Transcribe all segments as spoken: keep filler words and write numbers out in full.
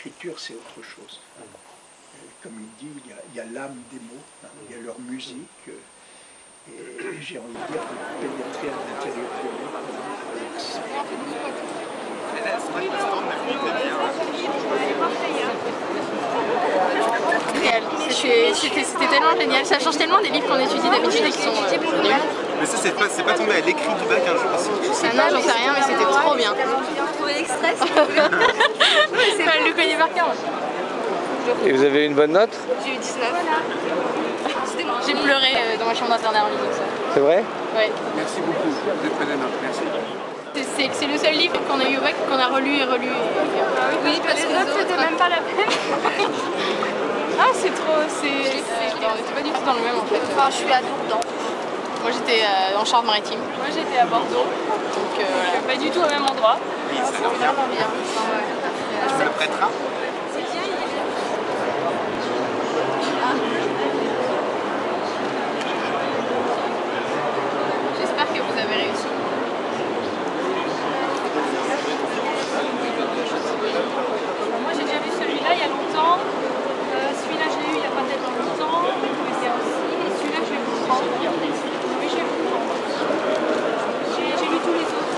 l'écriture, c'est autre chose. Comme il dit, il y a, il y a l'âme des mots, hein, il y a leur musique, et j'ai envie de dire, pénétrer à l'intérieur de nous. C'était tellement génial, ça change tellement des livres qu'on étudie d'habitude et qui sont euh, nuls. Mais ça, c'est pas, pas tombé à l'écrit du bac un jour aussi? Ah non, j'en sais rien, mais c'était trop bien. J'ai retrouvé l'extrait. Je le connais par cœur. Et vous avez eu une bonne note? J'ai eu dix-neuf. J'ai pleuré euh, dans ma chambre d'internat en lisant ça. C'est vrai? Ouais. Merci beaucoup, vous êtes très aimable, merci. C'est le seul livre qu'on a eu au bac, qu'on a relu et relu. Oui, parce que les autres, c'était même pas la peine. Ah, c'est trop. C'est. On n'était pas du tout dans le même en fait. Enfin, je suis à Dourdan. Moi j'étais euh, en Charente-Maritime. Moi j'étais à Bordeaux. Donc euh, voilà. Pas du tout au même endroit. Oui, ça a l'air bien. Vraiment bien. Enfin, ouais. Tu me le prêteras? J'espère que vous avez réussi. Moi j'ai déjà vu celui-là il y a longtemps. Euh, celui-là je l'ai eu il n'y a pas tellement longtemps. Mais c'est aussi. Et celui-là je vais vous prendre. Oui, je vais vous prendre. J'ai lu tous les autres.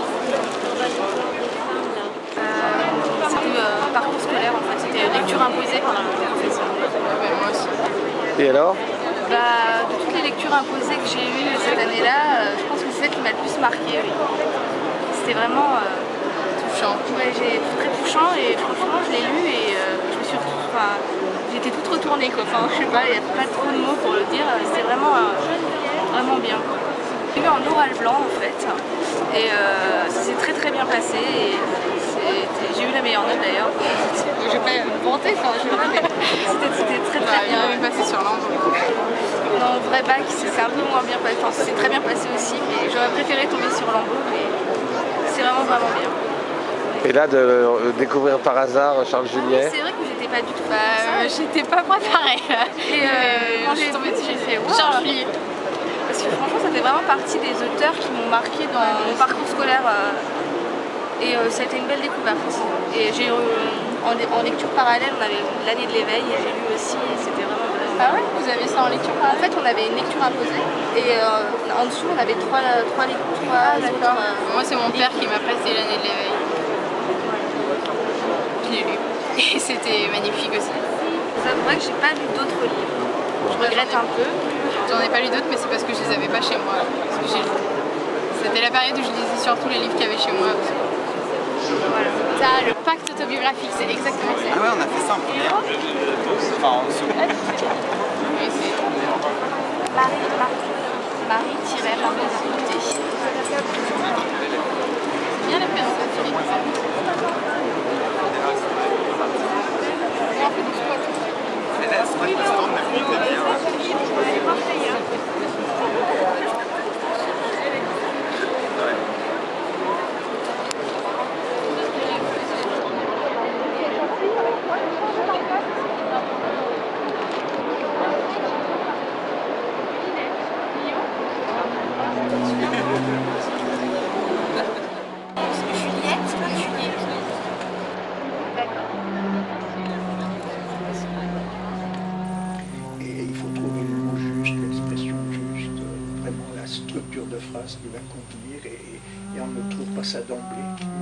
Euh, c'était euh, parcours scolaire en fait. C'était lecture imposée par la professeure. Ouais, moi aussi. Et alors? Bah, de toutes les lectures imposées que j'ai eues cette année-là, euh, je pense que c'est celle qui m'a le plus marqué. Oui. C'était vraiment euh, touchant. Ouais, j'ai très touchant et franchement je l'ai lu et euh, je me suis, enfin, j'étais toute retournée quoi. Enfin, je sais pas, il n'y a pas trop de mots pour le dire. C'était vraiment, euh, vraiment bien. J'ai lu en oral blanc en fait et euh, ça s'est très très bien passé. Et, j'ai eu la meilleure note d'ailleurs. Je vais pas me vanter, enfin, je vais pas, mais c'était très très bah, bien. Il est passé sur l'angle. Non, vrai bac, c'est un peu moins bien passé. Enfin, c'est très bien passé aussi, mais j'aurais préféré tomber sur Lambeau, mais c'est vraiment vraiment bien. Et là, de euh, découvrir par hasard Charles Juliet. C'est vrai que j'étais pas du tout. Bah, j'étais pas préparée. Et euh, quand j'ai tombé dessus, j'ai fait wow. Charles Juliet. Parce que franchement, ça fait vraiment partie des auteurs qui m'ont marqué dans mon parcours scolaire. Euh, et euh, ça a été une belle découverte. Et j'ai euh, en, en lecture parallèle, on avait l'année de l'éveil et j'ai lu aussi et c'était vraiment, vraiment... Ah ouais? Vous avez ça en lecture parallèle? En fait, on avait une lecture imposée et euh, en dessous, on avait trois, trois lectures. Ah d'accord. Euh, Moi, c'est mon père qui m'a passé l'année de l'éveil. Je l'ai lu. Et c'était magnifique aussi. C'est vrai que j'ai pas lu d'autres livres. Je regrette un peu. J'en ai pas lu d'autres, mais c'est parce que je les avais pas chez moi. C'était la période où je lisais surtout les livres qu'il y avait chez moi. Voilà. Ça, le pacte autobiographique, c'est exactement ça. Ah ouais, on a fait ça en première. Enfin, en seconde. Oui, c'est... Marie, Marie, Marie tiret par des invités. C'est bien la présentation. Mais là, c'est vrai que le stand m'a fait bien. structure de phrase qui va convenir et, et on ne trouve pas ça d'emblée.